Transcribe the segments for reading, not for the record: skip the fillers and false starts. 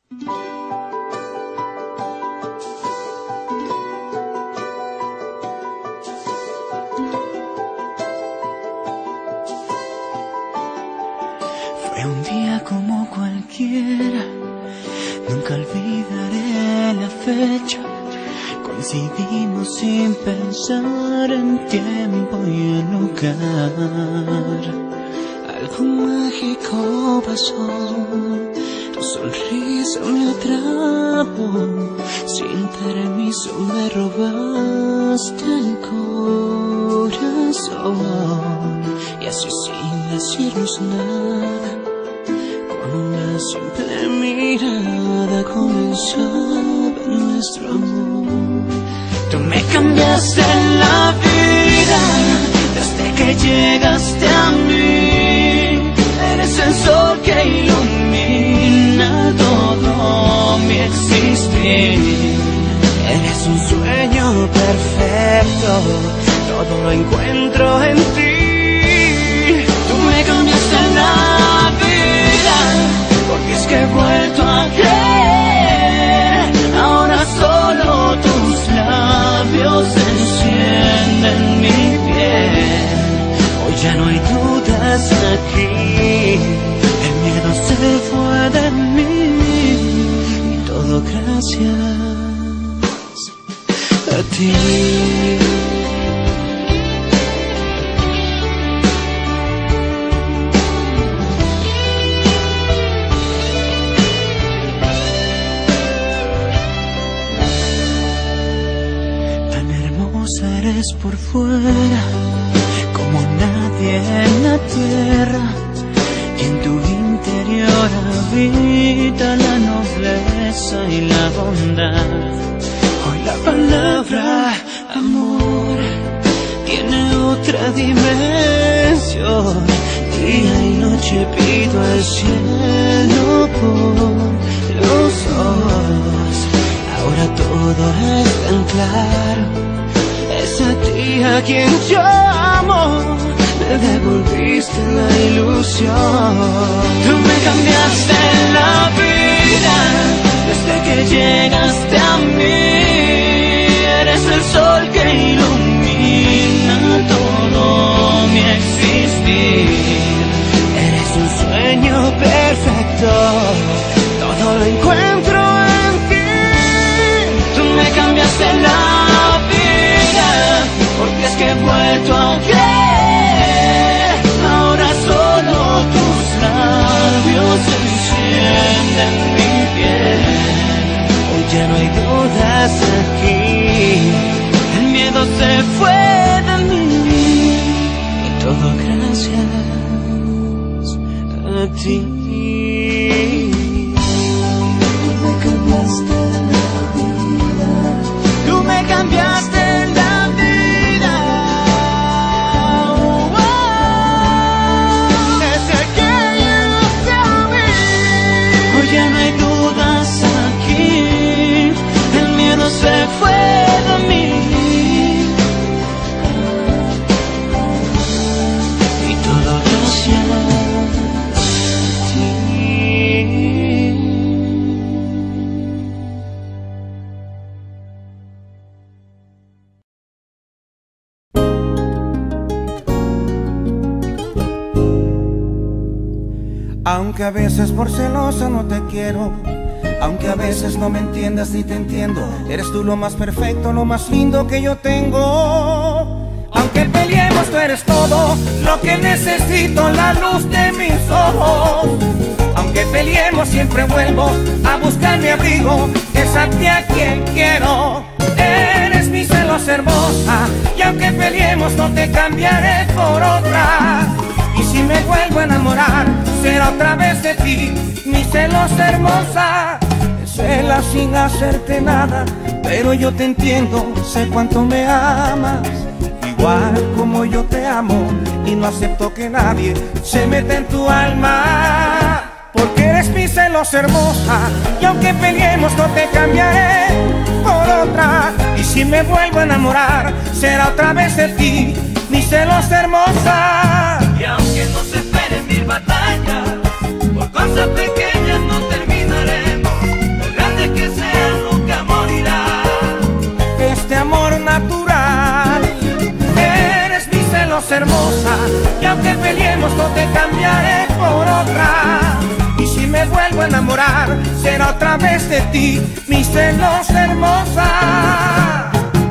Fue un día como cualquiera, nunca olvidaré la fecha. Coincidimos sin pensar en tiempo y en lugar. Algo mágico pasó, tu sonrisa me atrapó. Sin permiso me robaste el corazón. Y así sin decirnos nada, con una simple mirada comenzaba nuestro amor. Tú me cambiaste la vida desde que llegaste a mí. Eres el sol que ilumina todo mi existir. Eres un sueño perfecto, todo lo encuentro en ti. Tú me cambiaste la vida, porque es que he vuelto a creer. Ahora solo tus labios encienden mi piel. Hoy ya no hay dudas aquí, el miedo se fue de mí. Y todo gracias a ti. Eres por fuera como nadie en la tierra, y en tu interior habita la nobleza y la bondad. Hoy la palabra amor tiene otra dimensión. Día y noche pido al cielo por los ojos. Ahora todo es tan claro. Es a ti a quien yo amo, me devolviste la ilusión. Tú me cambiaste la vida desde que llegaste a mí. Eres el sol que ilumina todo mi existir. Eres un sueño perfecto, todo lo encuentro en ti. Tú me cambiaste la vida, porque es que he vuelto a creer. Ahora solo tus labios encienden mi piel. Hoy ya no hay dudas aquí, el miedo se fue de mí. Y todo gracias a ti. Tú me cambiaste la vida. Tú me cambiaste la vida. Desde que llegaste a mí. Hoy ya no hay dudas aquí, el miedo se fue de mí. Y todo gracias a ti. Aunque a veces por celosa no te quiero, aunque a veces no me entiendas ni te entiendo, eres tú lo más perfecto, lo más lindo que yo tengo. Aunque peleemos, tú eres todo lo que necesito, la luz de mis ojos. Aunque peleemos, siempre vuelvo a buscar mi abrigo, es a ti a quien quiero. Eres mi celosa hermosa, y aunque peleemos, no te cambiaré por otra. Y si me vuelvo a enamorar, será otra vez de ti, mi celosa hermosa. Me celas sin hacerte nada, pero yo te entiendo, sé cuánto me amas. Igual como yo te amo, y no acepto que nadie se meta en tu alma. Porque eres mi celosa hermosa, y aunque peleemos no te cambiaré por otra. Y si me vuelvo a enamorar, será otra vez de ti, mi celosa hermosa. Y aunque no se esperen mil batallas, por cosas pequeñas no terminaremos. hermosa, y aunque peleemos no te cambiaré por otra. Y si me vuelvo a enamorar, será otra vez de ti, mi celosa hermosa.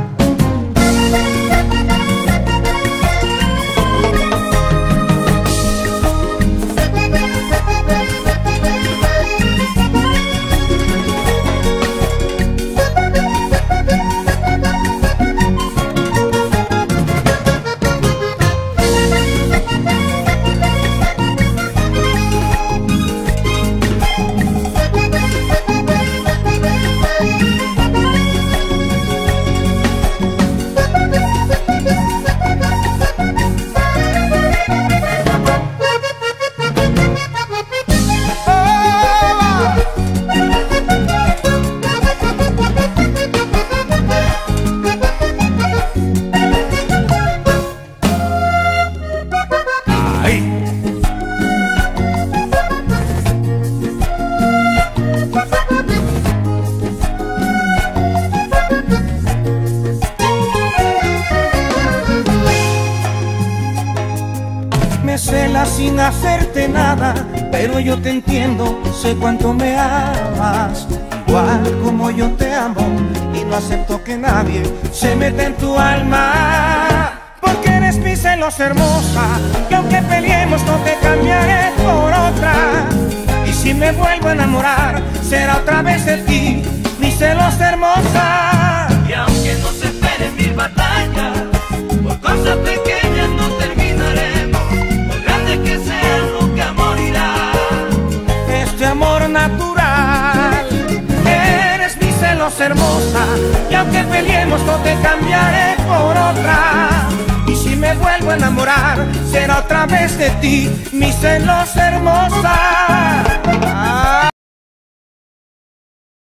Me celas sin hacerte nada, pero yo te entiendo, sé cuánto me amas, igual como yo te amo, y no acepto que nadie se meta en tu alma. Porque eres mi celosa hermosa, que aunque peleemos no te cambiaré por otra. Y si me vuelvo a enamorar, será otra vez de ti, mi celosa hermosa. Y aunque no se esperen mil batallas, por cosas pequeñas no terminaremos, por grande que sea nunca morirá este amor natural. Eres mi celosa hermosa, y aunque peleemos no te cambiaré por otra. Y si me vuelvo a enamorar, será otra vez de ti, mi celosa hermosa.